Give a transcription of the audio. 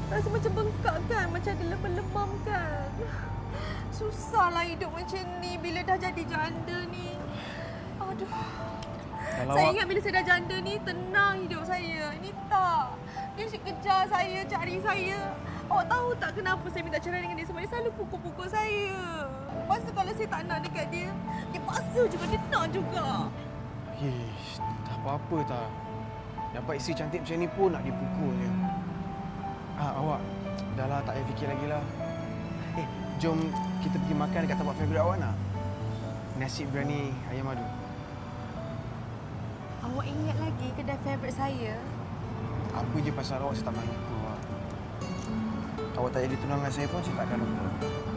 Rasa macam bengkak kan, macam ada lebam-lebam kan. Susahlah hidup macam ni bila dah jadi janda ni. Aduh. Kalau Saya ingat bila saya dah janda ni, tenang hidup saya. Ini tak. Dia asyik kejar saya, cari saya. Awak tahu tak kenapa saya minta cerai dengan dia? Sebab dia selalu pukul-pukul saya. Lepas tu kalau saya tak nak dekat dia, dia paksa juga, dia nak juga. Ish, tak apa-apa tak. Dapat isteri cantik macam ni pun nak dipukul je. Awak, dah lah tak payah fikir lagi lah. Jom kita pergi makan dekat tempat favourite awak nak? Nasi biryani ayam madu. Awak ingat lagi kedai favourite saya? Apa je pasal awak, saya tak nak lupa. Awak tak jadi tunangan saya pun, saya tak akan lupa.